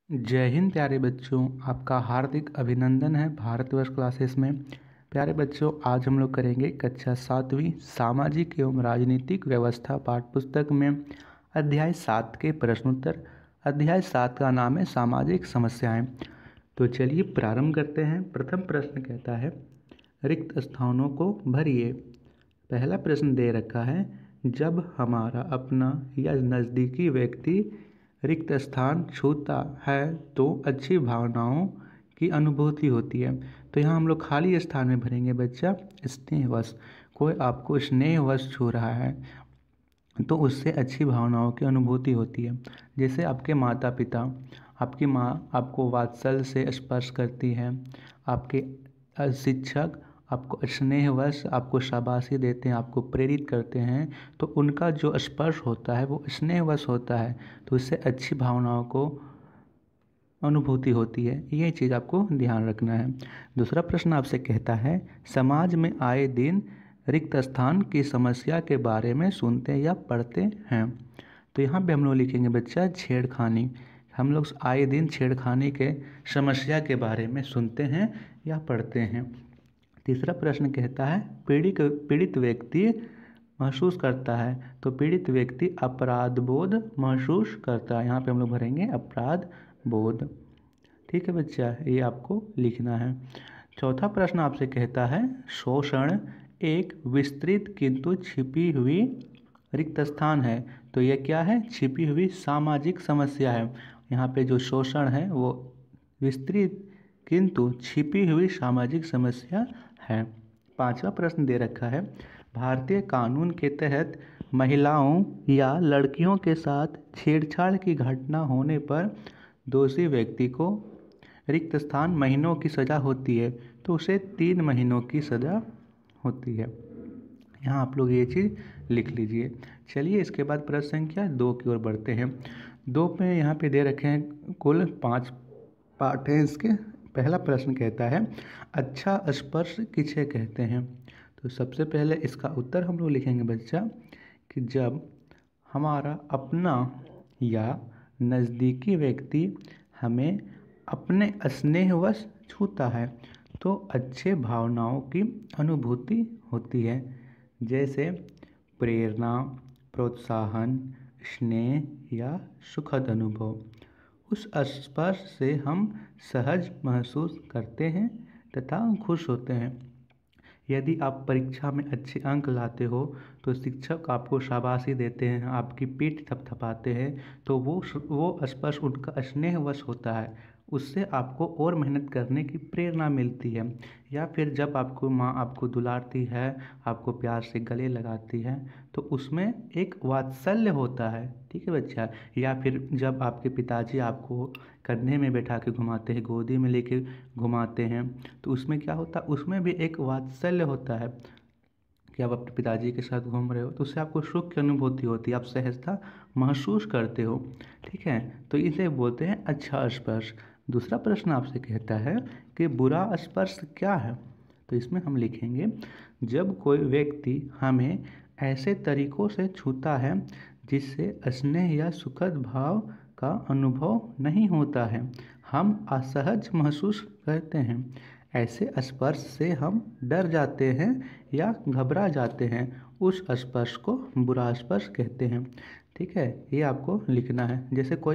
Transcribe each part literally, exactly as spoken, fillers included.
जय हिंद प्यारे बच्चों, आपका हार्दिक अभिनंदन है भारतवर्ष क्लासेस में। प्यारे बच्चों, आज हम लोग करेंगे कक्षा सातवीं सामाजिक एवं राजनीतिक व्यवस्था पाठ्य पुस्तक में अध्याय सात के प्रश्नोत्तर। अध्याय सात का नाम है सामाजिक समस्याएं। तो चलिए प्रारंभ करते हैं। प्रथम प्रश्न कहता है रिक्त स्थानों को भरिए। पहला प्रश्न दे रखा है, जब हमारा अपना या नज़दीकी व्यक्ति रिक्त स्थान छूता है तो अच्छी भावनाओं की अनुभूति होती है। तो यहाँ हम लोग खाली स्थान में भरेंगे बच्चा स्नेहवश। कोई आपको स्नेहवश छू रहा है तो उससे अच्छी भावनाओं की अनुभूति होती है। जैसे आपके माता पिता, आपकी माँ आपको वात्सल्य से स्पर्श करती है, आपके शिक्षक आपको स्नेहवश आपको शाबाशी देते हैं, आपको प्रेरित करते हैं, तो उनका जो स्पर्श होता है वो स्नेहवश होता है, तो इससे अच्छी भावनाओं को अनुभूति होती है। ये चीज़ आपको ध्यान रखना है। दूसरा प्रश्न आपसे कहता है, समाज में आए दिन रिक्त स्थान की समस्या के बारे में सुनते या पढ़ते हैं। तो यहाँ पे हम लोग लिखेंगे बच्चा छेड़खानी। हम लोग आए दिन छेड़खानी के समस्या के बारे में सुनते हैं या पढ़ते हैं। तीसरा प्रश्न कहता है पीड़ित पीड़ित व्यक्ति महसूस करता है। तो पीड़ित व्यक्ति अपराध बोध महसूस करता है। यहाँ पे हम लोग भरेंगे अपराध बोध। ठीक है बच्चा, ये आपको लिखना है। चौथा प्रश्न आपसे कहता है शोषण एक विस्तृत किंतु छिपी हुई रिक्त स्थान है। तो यह क्या है? छिपी हुई सामाजिक समस्या है। यहाँ पे जो शोषण है वो विस्तृत किंतु छिपी हुई सामाजिक समस्या है। पांचवा प्रश्न दे रखा है, भारतीय कानून के तहत महिलाओं या लड़कियों के साथ छेड़छाड़ की घटना होने पर दोषी व्यक्ति को रिक्त स्थान महीनों की सज़ा होती है, तो उसे तीन महीनों की सज़ा होती है। यहाँ आप लोग ये चीज़ लिख लीजिए। चलिए इसके बाद प्रश्न संख्या दो की ओर बढ़ते हैं। दो पे यहाँ पे दे रखे हैं कुल पाँच पार्ट हैं इसके। पहला प्रश्न कहता है अच्छा स्पर्श किसे कहते हैं। तो सबसे पहले इसका उत्तर हम लोग लिखेंगे बच्चा कि जब हमारा अपना या नज़दीकी व्यक्ति हमें अपने स्नेहवश छूता है तो अच्छे भावनाओं की अनुभूति होती है, जैसे प्रेरणा, प्रोत्साहन, स्नेह या सुखद अनुभव। उस स्पर्श से हम सहज महसूस करते हैं तथा खुश होते हैं। यदि आप परीक्षा में अच्छे अंक लाते हो तो शिक्षक आपको शाबाशी देते हैं, आपकी पीठ थपथपाते हैं, तो वो वो स्पर्श उनका स्नेहवश होता है। उससे आपको और मेहनत करने की प्रेरणा मिलती है। या फिर जब आपको माँ आपको दुलारती है, आपको प्यार से गले लगाती है, तो उसमें एक वात्सल्य होता है। ठीक है बच्चा। या फिर जब आपके पिताजी आपको कंधे में बैठा के घुमाते हैं, गोदी में लेके घुमाते हैं, तो उसमें क्या होता है? उसमें भी एक वात्सल्य होता है कि आप अपने पिताजी के साथ घूम रहे हो, तो उससे आपको सुख की अनुभूति होती है, आप सहजता महसूस करते हो। ठीक है, तो इसे बोलते हैं अच्छा स्पर्श। दूसरा प्रश्न आपसे कहता है कि बुरा स्पर्श क्या है। तो इसमें हम लिखेंगे जब कोई व्यक्ति हमें ऐसे तरीक़ों से छूता है जिससे स्नेह या सुखद भाव का अनुभव नहीं होता है, हम असहज महसूस करते हैं। ऐसे स्पर्श से हम डर जाते हैं या घबरा जाते हैं। उस स्पर्श को बुरा स्पर्श कहते हैं। ठीक है, ये आपको लिखना है। जैसे कोई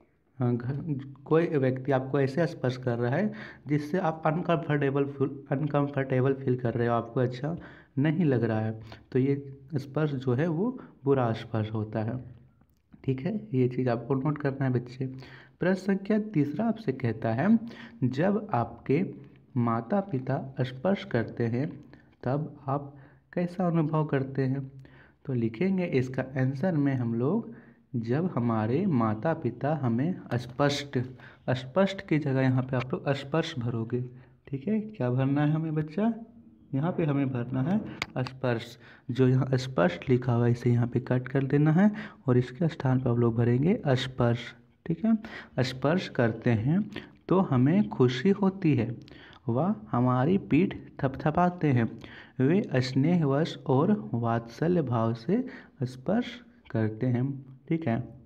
कोई व्यक्ति आपको ऐसे स्पर्श कर रहा है जिससे आप अनकंफर्टेबल अनकंफर्टेबल फील कर रहे हो, आपको अच्छा नहीं लग रहा है, तो ये स्पर्श जो है वो बुरा स्पर्श होता है। ठीक है, ये चीज़ आपको नोट करना है बच्चे। प्रश्न संख्या तीसरा आपसे कहता है जब आपके माता पिता स्पर्श करते हैं तब आप कैसा अनुभव करते हैं। तो लिखेंगे इसका आंसर में हम लोग जब हमारे माता पिता हमें स्पष्ट स्पष्ट की जगह यहाँ पे आप लोग स्पर्श भरोगे। ठीक है, क्या भरना है हमें बच्चा? यहाँ पे हमें भरना है स्पर्श। जो यहाँ स्पष्ट लिखा हुआ है इसे यहाँ पे कट कर देना है और इसके स्थान पर आप लोग भरेंगे स्पर्श। ठीक है, स्पर्श करते हैं तो हमें खुशी होती है, वह हमारी पीठ थपथपाते हैं, वे स्नेहवश और वात्सल्य भाव से स्पर्श करते हैं। ठीक है,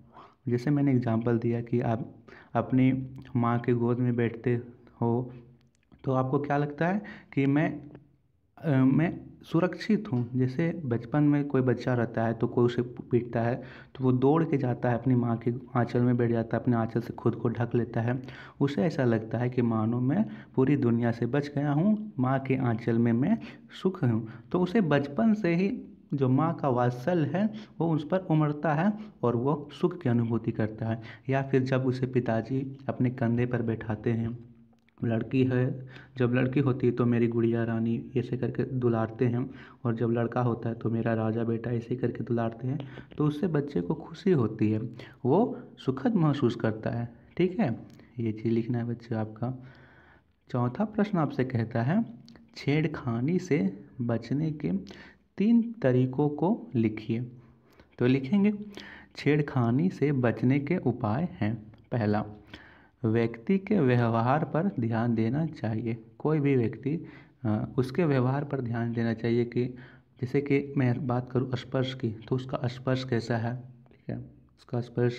जैसे मैंने एग्जांपल दिया कि आप अपनी माँ के गोद में बैठते हो तो आपको क्या लगता है कि मैं अ, मैं सुरक्षित हूँ। जैसे बचपन में कोई बच्चा रहता है तो कोई उसे पीटता है तो वो दौड़ के जाता है अपनी माँ के आंचल में बैठ जाता है, अपने आंचल से खुद को ढक लेता है। उसे ऐसा लगता है कि मानो मैं पूरी दुनिया से बच गया हूँ, माँ के आंचल में मैं सुख हूँ। तो उसे बचपन से ही जो माँ का वात्सल्य है वो उस पर उमड़ता है और वो सुख की अनुभूति करता है। या फिर जब उसे पिताजी अपने कंधे पर बैठाते हैं, लड़की है, जब लड़की होती है तो मेरी गुड़िया रानी ऐसे करके दुलारते हैं, और जब लड़का होता है तो मेरा राजा बेटा ऐसे करके दुलारते हैं, तो उससे बच्चे को खुशी होती है, वो सुखद महसूस करता है। ठीक है, ये चीज़ लिखना है बच्चे आपका। चौथा प्रश्न आपसे कहता है छेड़खानी से बचने के तीन तरीकों को लिखिए। तो लिखेंगे छेड़खानी से बचने के उपाय हैं। पहला, व्यक्ति के व्यवहार पर ध्यान देना चाहिए। कोई भी व्यक्ति अ, उसके व्यवहार पर ध्यान देना चाहिए कि जैसे कि मैं बात करूँ स्पर्श की, तो उसका स्पर्श कैसा है, ठीक है, उसका स्पर्श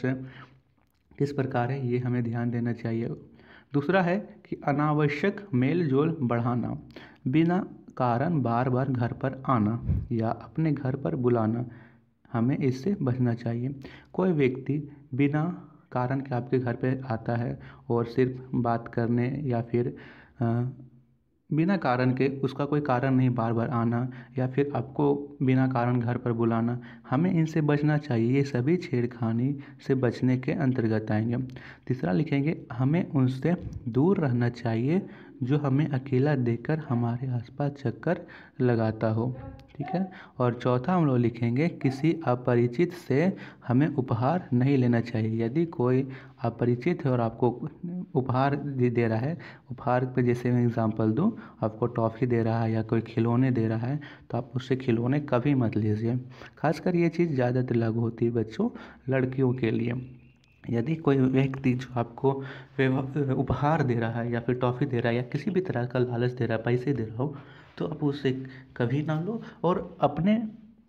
किस प्रकार है, ये हमें ध्यान देना चाहिए। दूसरा है कि अनावश्यक मेल जोल बढ़ाना, बिना कारण बार बार घर पर आना या अपने घर पर बुलाना, हमें इससे बचना चाहिए। कोई व्यक्ति बिना कारण के आपके घर पे आता है और सिर्फ बात करने या फिर अ, बिना कारण के, उसका कोई कारण नहीं बार बार आना या फिर आपको बिना कारण घर पर बुलाना, हमें इनसे बचना चाहिए। ये सभी छेड़खानी से बचने के अंतर्गत आएंगे। तीसरा लिखेंगे हमें उनसे दूर रहना चाहिए जो हमें अकेला देखकर हमारे आसपास चक्कर लगाता हो। ठीक है, और चौथा हम लोग लिखेंगे किसी अपरिचित से हमें उपहार नहीं लेना चाहिए। यदि कोई अपरिचित है और आपको उपहार दे दे रहा है, उपहार पे जैसे मैं एग्जांपल दूं, आपको टॉफ़ी दे रहा है या कोई खिलौने दे रहा है, तो आप उससे खिलौने कभी मत लीजिए। खासकर ये चीज़ ज़्यादातर लागू होती है बच्चों, लड़कियों के लिए। यदि कोई व्यक्ति जो आपको व्यव- उपहार दे रहा है या फिर टॉफ़ी दे रहा है या किसी भी तरह का लालच दे रहा है, पैसे दे रहा हो, तो आप उससे कभी ना लो, और अपने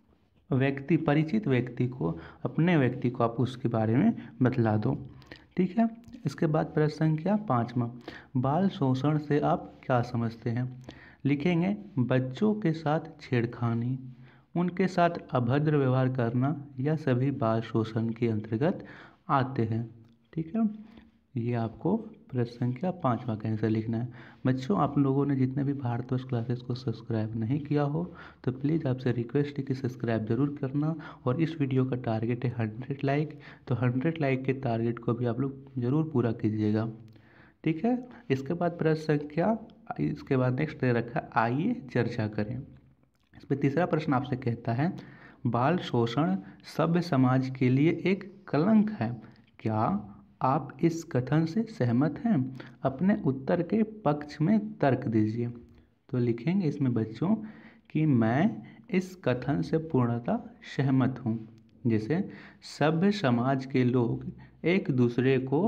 व्यक्ति परिचित व्यक्ति को, अपने व्यक्ति को आप उसके बारे में बतला दो। ठीक है, इसके बाद प्रश्न संख्या पाँचवा, बाल शोषण से आप क्या समझते हैं। लिखेंगे बच्चों के साथ छेड़खानी, उनके साथ अभद्र व्यवहार करना, यह सभी बाल शोषण के अंतर्गत आते हैं। ठीक है, ये आपको प्रश्न संख्या पाँचवा का आंसर लिखना है। बच्चों, आप लोगों ने जितने भी भारतवर्ष क्लासेस को सब्सक्राइब नहीं किया हो तो प्लीज़ आपसे रिक्वेस्ट है कि सब्सक्राइब ज़रूर करना। और इस वीडियो का टारगेट है हंड्रेड लाइक, तो हंड्रेड लाइक के टारगेट को भी आप लोग ज़रूर पूरा कीजिएगा। ठीक है, इसके बाद प्रश्न संख्या, इसके बाद नेक्स्ट दे रखा है आइए चर्चा करें। इस पर तीसरा प्रश्न आपसे कहता है बाल शोषण सभ्य समाज के लिए एक कलंक है, क्या आप इस कथन से सहमत हैं। अपने उत्तर के पक्ष में तर्क दीजिए। तो लिखेंगे इसमें बच्चों कि मैं इस कथन से पूर्णतः सहमत हूँ। जैसे सभ्य समाज के लोग एक दूसरे को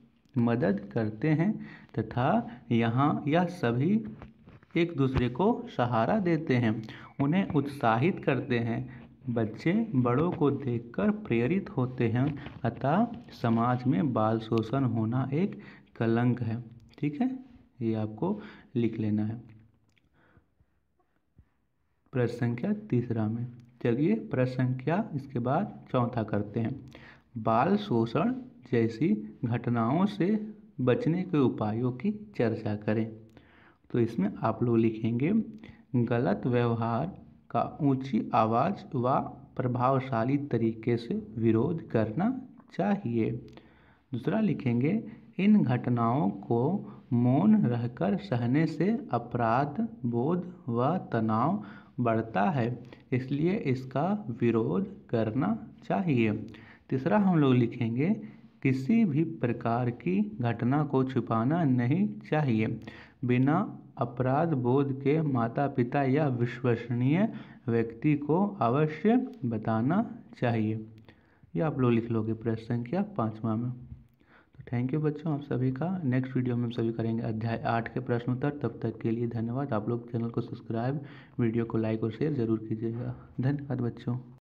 मदद करते हैं तथा यहाँ यह सभी एक दूसरे को सहारा देते हैं, उन्हें उत्साहित करते हैं। बच्चे बड़ों को देखकर प्रेरित होते हैं, अतः समाज में बाल शोषण होना एक कलंक है। ठीक है, ये आपको लिख लेना है प्रश्न संख्या तीसरा में। चलिए प्रश्न संख्या इसके बाद चौथा करते हैं, बाल शोषण जैसी घटनाओं से बचने के उपायों की चर्चा करें। तो इसमें आप लोग लिखेंगे गलत व्यवहार का ऊंची आवाज़ व प्रभावशाली तरीके से विरोध करना चाहिए। दूसरा लिखेंगे इन घटनाओं को मौन रहकर सहने से अपराध बोध व तनाव बढ़ता है, इसलिए इसका विरोध करना चाहिए। तीसरा हम लोग लिखेंगे किसी भी प्रकार की घटना को छुपाना नहीं चाहिए, बिना अपराध बोध के माता पिता या विश्वसनीय व्यक्ति को अवश्य बताना चाहिए। ये आप लोग लिख लोगे प्रश्न संख्या पाँचवा में। तो थैंक यू बच्चों, आप सभी का। नेक्स्ट वीडियो में हम सभी करेंगे अध्याय आठ के प्रश्न उत्तर। तब तक के लिए धन्यवाद। आप लोग चैनल को सब्सक्राइब, वीडियो को लाइक और शेयर जरूर कीजिएगा। धन्यवाद बच्चों।